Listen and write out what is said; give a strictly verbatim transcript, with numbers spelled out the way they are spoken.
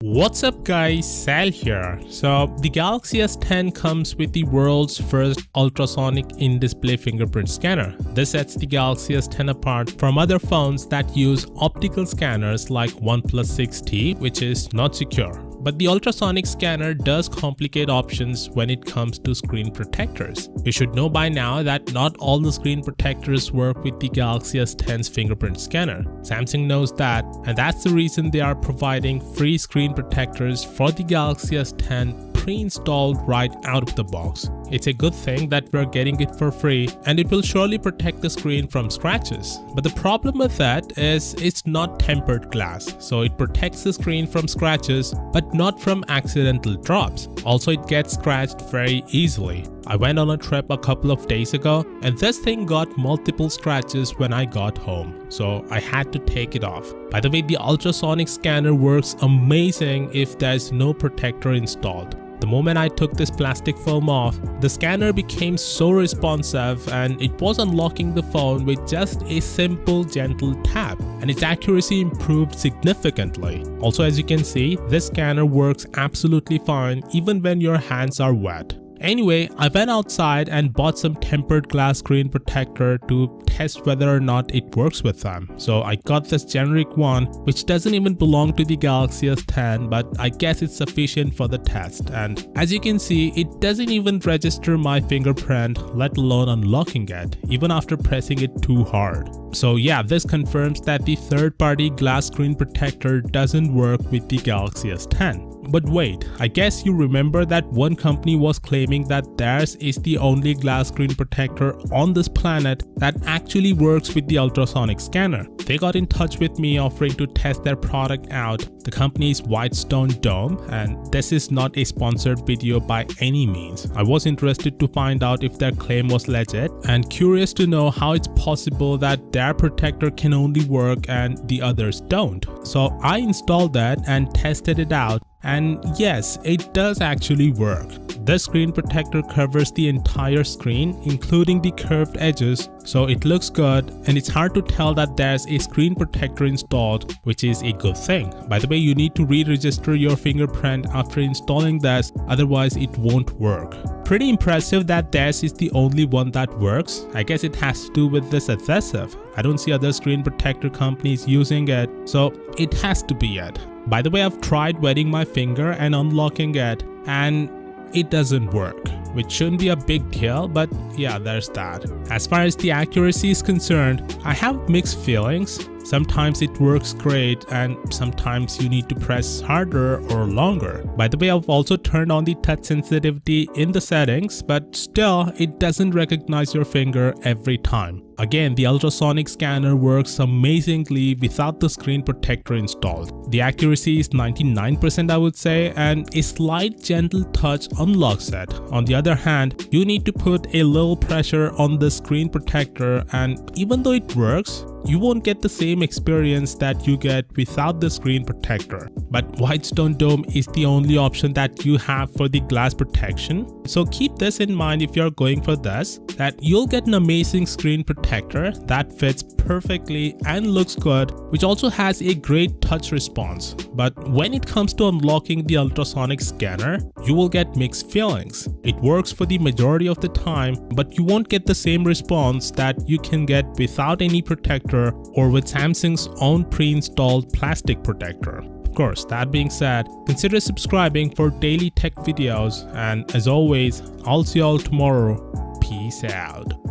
What's up guys, Sal here. So the Galaxy S ten comes with the world's first ultrasonic in-display fingerprint scanner. This sets the Galaxy S ten apart from other phones that use optical scanners like OnePlus six T, which is not secure. But the ultrasonic scanner does complicate options when it comes to screen protectors. You should know by now that not all the screen protectors work with the Galaxy S ten's fingerprint scanner. Samsung knows that, and that's the reason they are providing free screen protectors for the Galaxy S ten pre-installed right out of the box. It's a good thing that we're getting it for free, and it will surely protect the screen from scratches. But the problem with that is it's not tempered glass, so it protects the screen from scratches but not from accidental drops. Also, it gets scratched very easily. I went on a trip a couple of days ago and this thing got multiple scratches when I got home, so I had to take it off. By the way, the ultrasonic scanner works amazing if there's no protector installed. The moment I took this plastic film off, the scanner became so responsive and it was unlocking the phone with just a simple gentle tap, and its accuracy improved significantly. Also, as you can see, this scanner works absolutely fine even when your hands are wet. Anyway, I went outside and bought some tempered glass screen protector to test whether or not it works with them. So I got this generic one which doesn't even belong to the Galaxy S ten, but I guess it's sufficient for the test. And as you can see, it doesn't even register my fingerprint, let alone unlocking it, even after pressing it too hard. So yeah, this confirms that the third-party glass screen protector doesn't work with the Galaxy S ten. But wait, I guess you remember that one company was claiming that theirs is the only glass screen protector on this planet that actually works with the ultrasonic scanner. They got in touch with me offering to test their product out. The company is Whitestone Dome, and this is not a sponsored video by any means. I was interested to find out if their claim was legit and curious to know how it's possible that their protector can only work and the others don't. So I installed that and tested it out. And yes, it does actually work. The screen protector covers the entire screen, including the curved edges, so it looks good, and it's hard to tell that there's a screen protector installed, which is a good thing. By the way, you need to re-register your fingerprint after installing this, otherwise it won't work. Pretty impressive that theirs is the only one that works. I guess it has to do with this adhesive. I don't see other screen protector companies using it, so it has to be it. By the way, I've tried wetting my finger and unlocking it, and it doesn't work, which shouldn't be a big deal, but yeah, there's that. As far as the accuracy is concerned, I have mixed feelings. Sometimes it works great and sometimes you need to press harder or longer. By the way, I've also turned on the touch sensitivity in the settings, but still it doesn't recognize your finger every time. Again, the ultrasonic scanner works amazingly without the screen protector installed. The accuracy is ninety-nine percent I would say, and a slight gentle touch unlocks it. On the other hand, you need to put a little pressure on the screen protector, and even though it works, you won't get the same experience that you get without the screen protector. But Whitestone Dome is the only option that you have for the glass protection. So keep this in mind if you're going for this, that you'll get an amazing screen protector that fits perfectly and looks good, which also has a great touch response. But when it comes to unlocking the ultrasonic scanner, you will get mixed feelings. It works for the majority of the time, but you won't get the same response that you can get without any protector or with Samsung's own pre-installed plastic protector. Of course, that being said, consider subscribing for daily tech videos, and as always, I'll see you all tomorrow. Peace out.